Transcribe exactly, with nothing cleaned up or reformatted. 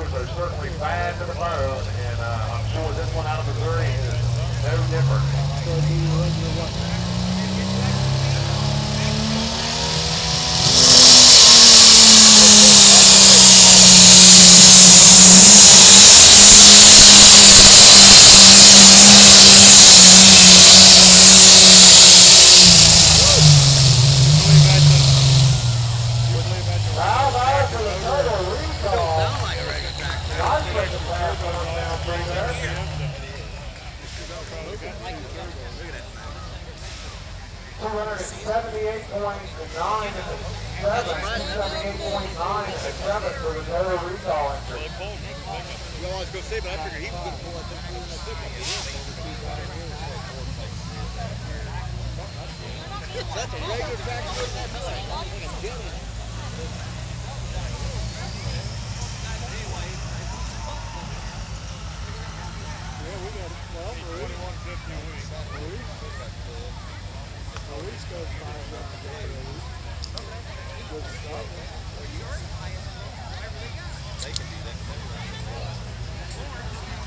cars are certainly bad to the bone, and uh, I'm sure this one out of Missouri is no different. two seventy-eight point nine in the seven, two seventy-eight point nine in the seven for the total recall entry. Well, I was going to say, but I figured he was going to pull that thing in that That's a regular factor in that time. Like a jelly. Yeah, we got it. Well, twenty-one fifty a week. Maurice goes five reps a day. Good stuff. They can do that.